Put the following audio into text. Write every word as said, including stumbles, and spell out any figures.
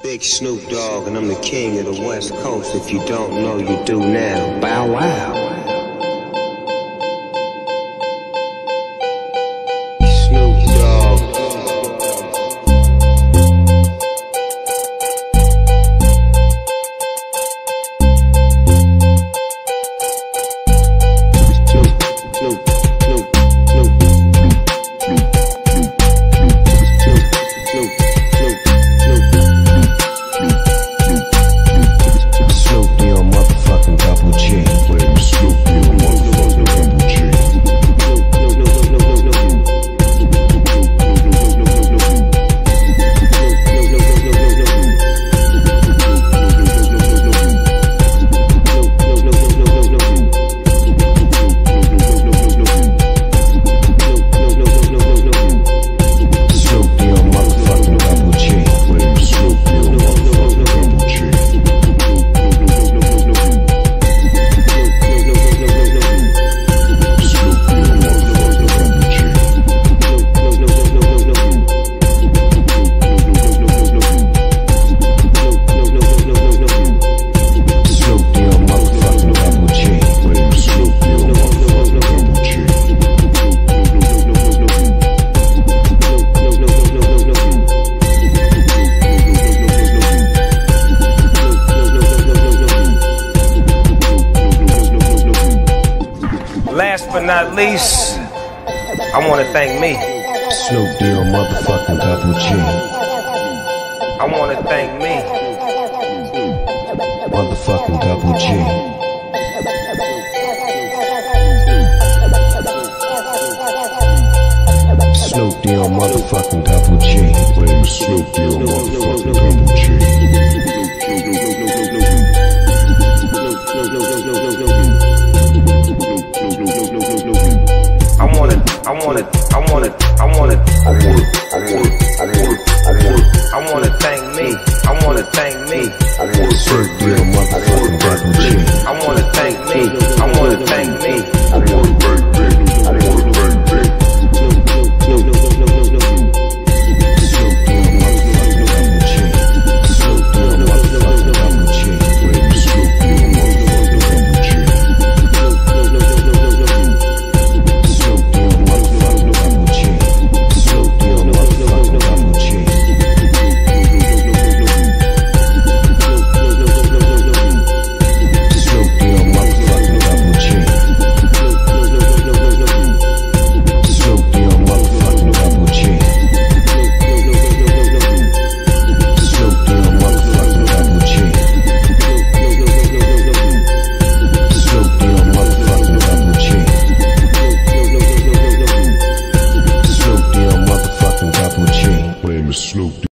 Big Snoop Dogg, and I'm the king of the West Coast. If you don't know, you do now. Bow wow. Snoop Dogg. Last but not least, I want to thank me. Snoop Deal, motherfucking double G. I want to thank me. Motherfucking double G. Snoop Deal, motherfucking double G. Snoop Deal, motherfucking double G. I wanna, I wanna, I wanna, I wanna, I wanna, I wanna, I wanna, I wanna, I wanna thank me. I wanna thank me. I wanna Snoop Deal, motherfucking double G. I wanna thank me. I wanna thank me. I wanna thank me. I wanna thank me. Snoop.